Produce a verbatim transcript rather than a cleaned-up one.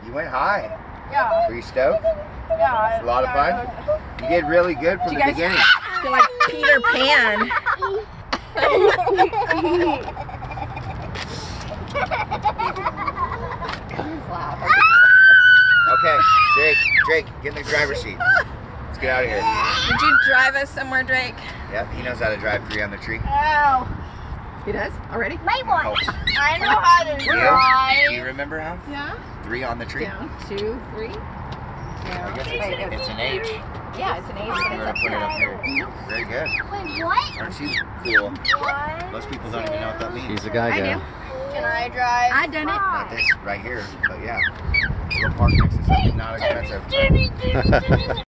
You went high. Yeah. Were you stoked? Yeah. It's a lot of fun. You did really good from you the guys beginning. feel like Peter Pan. Okay, Drake, Drake, get in the driver's seat. Let's get out of here. Would you drive us somewhere, Drake? Yep, he knows how to drive three on the tree. Oh. He does? Already? My one. Oh. I know how to Do you? drive. Do you remember how? Yeah. Three on the tree? Down, two, three. I Yeah. guess Wait, it's, it's an H. yeah, it's an H, We're but gonna it's put it up up here. here. Very good. Wait, what? Aren't you cool? One. Most people don't even know what that means. He's a guy I guy. do. Can I drive? I done it. Not this right here, but yeah. We'll park next to something not expensive.